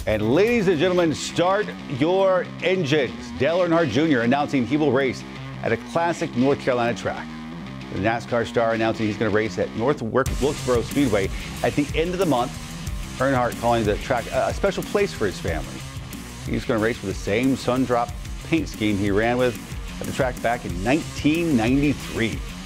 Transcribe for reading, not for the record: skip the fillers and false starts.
And ladies and gentlemen, start your engines. Dale Earnhardt Jr. announcing he will race at a classic North Carolina track. The NASCAR star announcing he's going to race at North Wilkesboro Speedway at the end of the month. Earnhardt calling the track a special place for his family. He's going to race with the same sun-drop paint scheme he ran with at the track back in 1993.